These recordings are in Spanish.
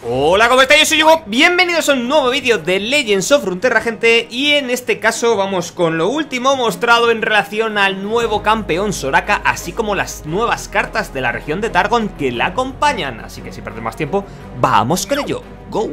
Hola, ¿cómo estáis? Yo soy Hugo, bienvenidos a un nuevo vídeo de Legends of Runeterra, gente. Y en este caso vamos con lo último mostrado en relación al nuevo campeón Soraka, así como las nuevas cartas de la región de Targon que la acompañan. Así que sin perder más tiempo, vamos con ello. ¡Go!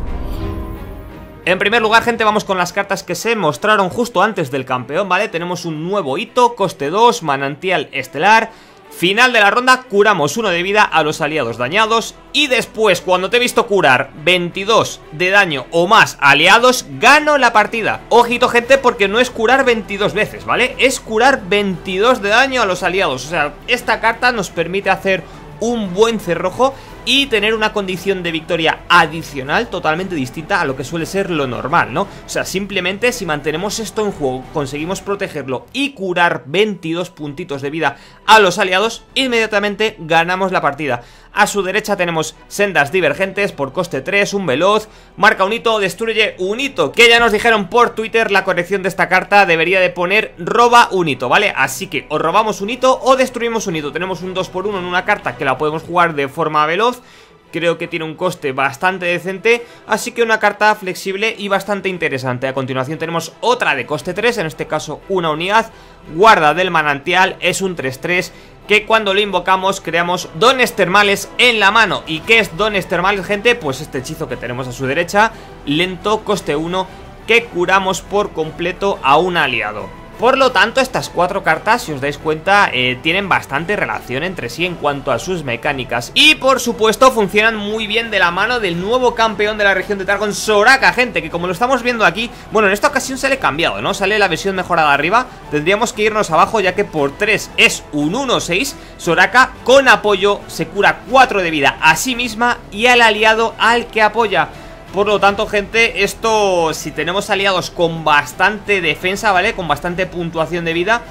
En primer lugar, gente, vamos con las cartas que se mostraron justo antes del campeón, ¿vale? Tenemos un nuevo hito, coste 2, manantial estelar. Final de la ronda, curamos 1 de vida a los aliados dañados. Y después, cuando te he visto curar 22 de daño o más aliados, gano la partida. Ojito, gente, porque no es curar 22 veces, ¿vale? Es curar 22 de daño a los aliados. O sea, esta carta nos permite hacer un buen cerrojo y tener una condición de victoria adicional totalmente distinta a lo que suele ser lo normal, ¿no? O sea, simplemente si mantenemos esto en juego, conseguimos protegerlo y curar 22 puntitos de vida a los aliados, inmediatamente ganamos la partida. A su derecha tenemos sendas divergentes por coste 3, un veloz, marca un hito, destruye un hito, que ya nos dijeron por Twitter la corrección de esta carta debería de poner roba un hito, ¿vale? Así que o robamos un hito o destruimos un hito. Tenemos un 2x1 en una carta que la podemos jugar de forma veloz. Creo que tiene un coste bastante decente, así que una carta flexible y bastante interesante. A continuación tenemos otra de coste 3, en este caso una unidad, guarda del manantial, es un 3-3, que cuando lo invocamos creamos dones termales en la mano. ¿Y qué es dones termales, gente? Pues este hechizo que tenemos a su derecha, lento, coste 1, que curamos por completo a un aliado. Por lo tanto, estas cuatro cartas, si os dais cuenta, tienen bastante relación entre sí en cuanto a sus mecánicas. Y por supuesto funcionan muy bien de la mano del nuevo campeón de la región de Targon, Soraka, gente, que como lo estamos viendo aquí, bueno, en esta ocasión sale cambiado, ¿no? Sale la versión mejorada arriba, tendríamos que irnos abajo ya que por 3 es un 1-6. Soraka con apoyo se cura 4 de vida a sí misma y al aliado al que apoya. Por lo tanto, gente, esto, si tenemos aliados con bastante defensa, ¿vale? Con bastante puntuación de vida,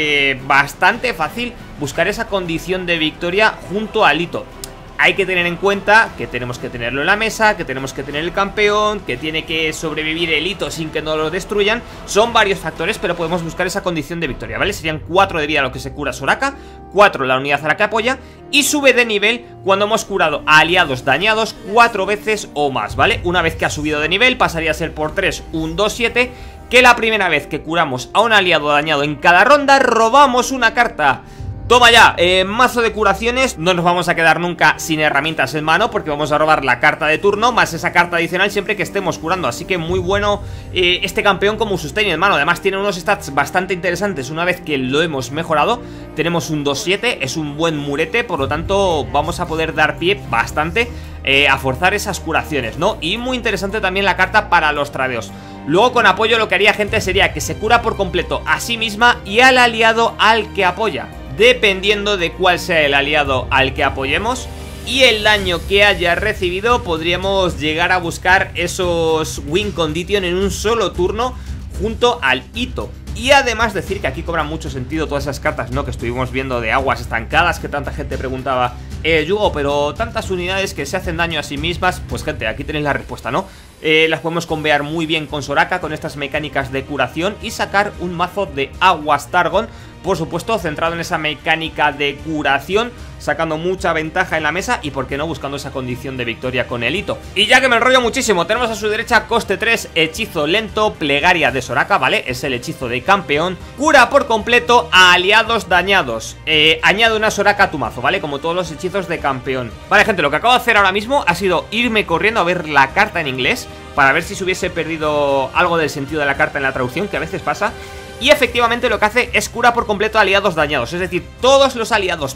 bastante fácil buscar esa condición de victoria junto al hito. Hay que tener en cuenta que tenemos que tenerlo en la mesa, que tenemos que tener el campeón, que tiene que sobrevivir el hito sin que no lo destruyan. Son varios factores, pero podemos buscar esa condición de victoria, ¿vale? Serían 4 de vida lo que se cura Soraka, 4 la unidad a la que apoya, y sube de nivel cuando hemos curado a aliados dañados 4 veces o más, ¿vale? Una vez que ha subido de nivel pasaría a ser por 3 un 2-7, que la primera vez que curamos a un aliado dañado en cada ronda robamos una carta. Toma ya, mazo de curaciones. No nos vamos a quedar nunca sin herramientas en mano, porque vamos a robar la carta de turno más esa carta adicional siempre que estemos curando. Así que muy bueno este campeón como sustain en mano. Además tiene unos stats bastante interesantes una vez que lo hemos mejorado. Tenemos un 2-7, es un buen murete, por lo tanto vamos a poder dar pie bastante a forzar esas curaciones, ¿no? Y muy interesante también la carta para los tradeos. Luego con apoyo lo que haría, gente, sería que se cura por completo a sí misma y al aliado al que apoya, dependiendo de cuál sea el aliado al que apoyemos y el daño que haya recibido. Podríamos llegar a buscar esos win condition en un solo turno junto al hito. Y además decir que aquí cobran mucho sentido todas esas cartas, ¿no? Que estuvimos viendo de aguas estancadas, que tanta gente preguntaba, Yugo, pero tantas unidades que se hacen daño a sí mismas. Pues gente, aquí tenéis la respuesta, ¿no? Las podemos combear muy bien con Soraka, con estas mecánicas de curación, y sacar un mazo de aguas Targon, por supuesto centrado en esa mecánica de curación, sacando mucha ventaja en la mesa y por qué no buscando esa condición de victoria con el hito. Y ya que me enrollo muchísimo, tenemos a su derecha coste 3, hechizo lento, plegaria de Soraka, ¿vale? Es el hechizo de campeón, cura por completo a aliados dañados. Añade una Soraka a tu mazo, ¿vale? Como todos los hechizos de campeón. Vale, gente, lo que acabo de hacer ahora mismo ha sido irme corriendo a ver la carta en inglés para ver si se hubiese perdido algo del sentido de la carta en la traducción, que a veces pasa. Y efectivamente lo que hace es cura por completo a aliados dañados. Es decir, todos los aliados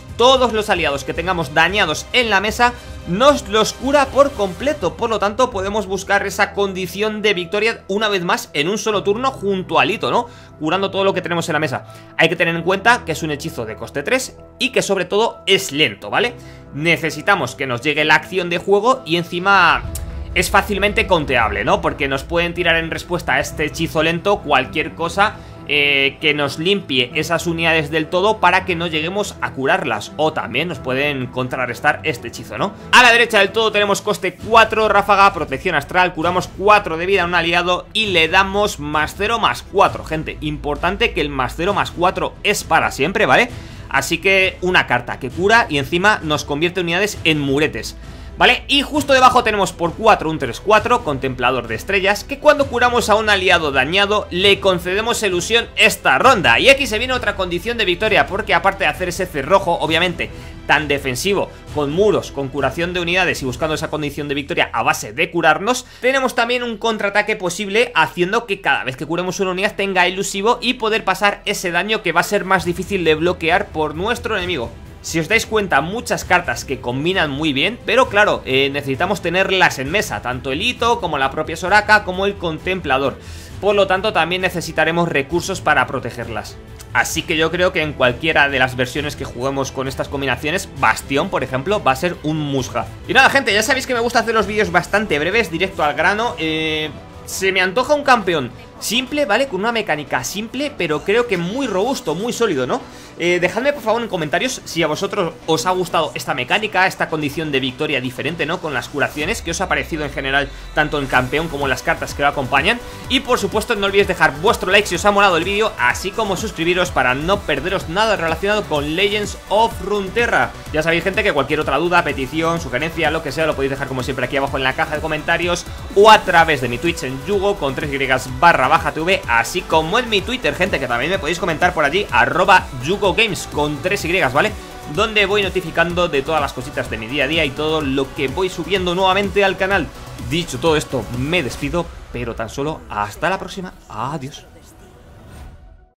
que tengamos dañados en la mesa nos los cura por completo. Por lo tanto podemos buscar esa condición de victoria una vez más en un solo turno junto al hito, ¿no? Curando todo lo que tenemos en la mesa. Hay que tener en cuenta que es un hechizo de coste 3 y que sobre todo es lento, ¿vale? Necesitamos que nos llegue la acción de juego y encima es fácilmente conteable, ¿no? Porque nos pueden tirar en respuesta a este hechizo lento cualquier cosa que nos limpie esas unidades del todo para que no lleguemos a curarlas, o también nos pueden contrarrestar este hechizo, ¿no? A la derecha del todo tenemos coste 4, ráfaga, protección astral, curamos 4 de vida a un aliado y le damos más 0 más 4, gente, importante que el más 0 más 4 es para siempre, ¿vale? Así que una carta que cura y encima nos convierte unidades en muretes. ¿vale? Y justo debajo tenemos por 4 un 3-4, Contemplador de Estrellas, que cuando curamos a un aliado dañado le concedemos ilusión esta ronda. Y aquí se viene otra condición de victoria, porque aparte de hacer ese cerrojo, obviamente, tan defensivo, con muros, con curación de unidades y buscando esa condición de victoria a base de curarnos, tenemos también un contraataque posible, haciendo que cada vez que curemos una unidad tenga elusivo y poder pasar ese daño que va a ser más difícil de bloquear por nuestro enemigo. Si os dais cuenta, muchas cartas que combinan muy bien, pero claro, necesitamos tenerlas en mesa, tanto el hito como la propia Soraka como el Contemplador. Por lo tanto, también necesitaremos recursos para protegerlas. Así que yo creo que en cualquiera de las versiones que juguemos con estas combinaciones, Bastión, por ejemplo, va a ser un must-have. Y nada, gente, ya sabéis que me gusta hacer los vídeos bastante breves, directo al grano. Se me antoja un campeón simple, ¿vale? Con una mecánica simple, pero creo que muy robusto, muy sólido, ¿no? Dejadme por favor en comentarios si a vosotros os ha gustado esta mecánica, esta condición de victoria diferente, ¿no? Con las curaciones, que os ha parecido en general tanto el campeón como las cartas que lo acompañan. Y por supuesto no olvidéis dejar vuestro like si os ha molado el vídeo, así como suscribiros para no perderos nada relacionado con Legends of Runeterra. Ya sabéis, gente, que cualquier otra duda, petición, sugerencia, lo que sea, lo podéis dejar como siempre aquí abajo en la caja de comentarios o a través de mi Twitch en Yugo con 3y/TV, así como en mi Twitter, gente, que también me podéis comentar por allí, @YugoGames con 3y, ¿vale? Donde voy notificando de todas las cositas de mi día a día y todo lo que voy subiendo nuevamente al canal. Dicho todo esto, me despido, pero tan solo hasta la próxima. Adiós.